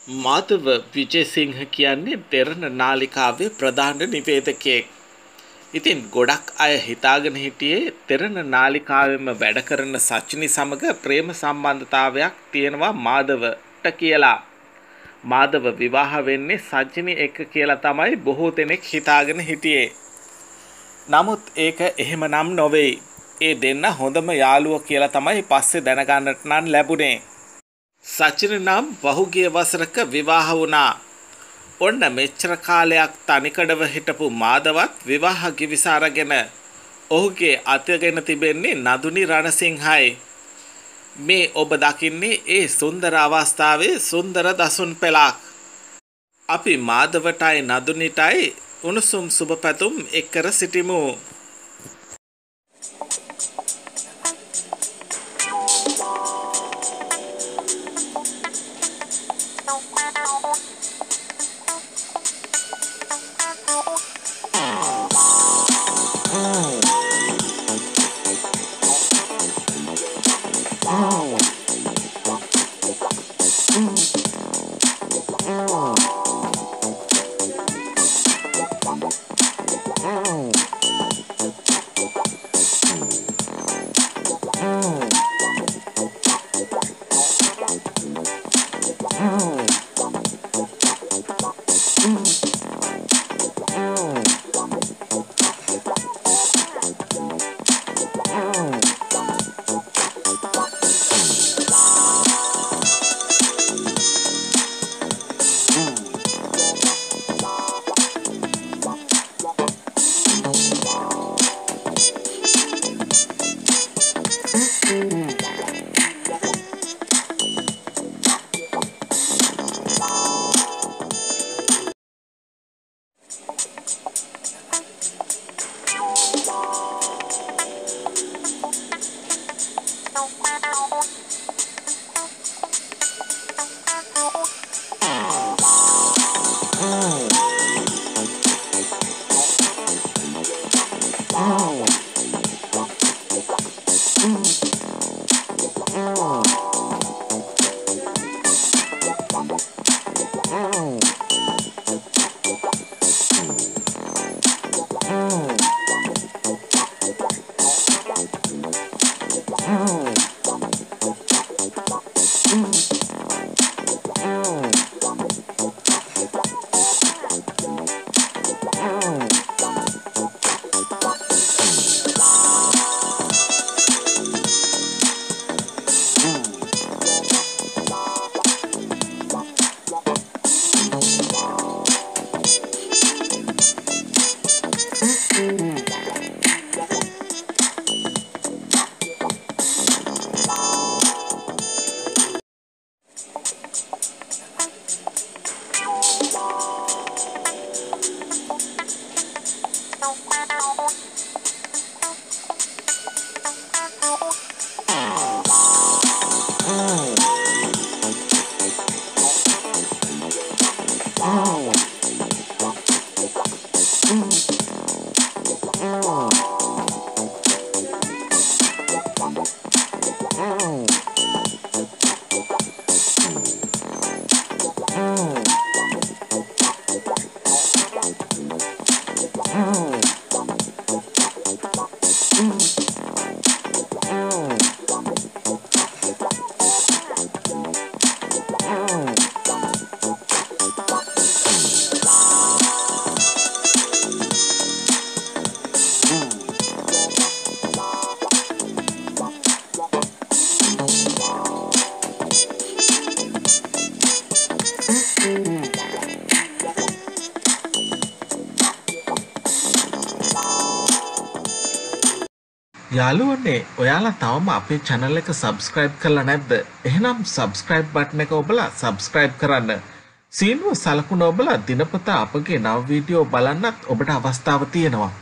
මාධව විජේසිංහ කියන්නේ දෙරණ නාලිකාවේ ප්‍රධාන නිවේදකයෙක්. ඉතින් ගොඩක් අය හිතාගෙන හිටියේ දෙරණ නාලිකාවෙම වැඩ කරන සචිනි සමග ප්‍රේම සම්බන්ධතාවයක් තියෙනවා මාධවට කියලා. මාධව විවාහ වෙන්නේ සචිනි එක්ක කියලා තමයි බොහෝ දෙනෙක් හිතාගෙන හිටියේ. නමුත් ඒක එහෙම නම් නොවේ. ඒ දෙන්න හොඳම යාළුවෝ කියලා තමයි පස්සේ දැනගන්නට නම් ලැබුණේ. සචින නම් පහුගිය වසරක විවාහ වුණා. ඔන්න මෙච්චර කාලයක් තනිකඩව හිටපු මාධවත් විවාහ කිවිසාරගෙන ඔහුගේ අතගෙන තිබෙන්නේ නදුනි රණසිංහයි. මේ ඔබ දකින්නේ ඒ සුන්දර අවස්ථාවේ සුන්දර දසුන් පෙළක්. අපි මාධවටයි නදුනිටයි උණුසුම් සුබ පැතුම් එක්කර සිටිමු. යාළුවනේ ඔයාලා තවම අපේ channel එක subscribe කරලා නැද්ද? එහෙනම් subscribe button එක ඔබලා subscribe කරන්න. සීනුව සලකුණ ඔබලා දිනපතා අපගේ නව වීඩියෝ බලන්නත් ඔබට අවස්ථාව තියෙනවා.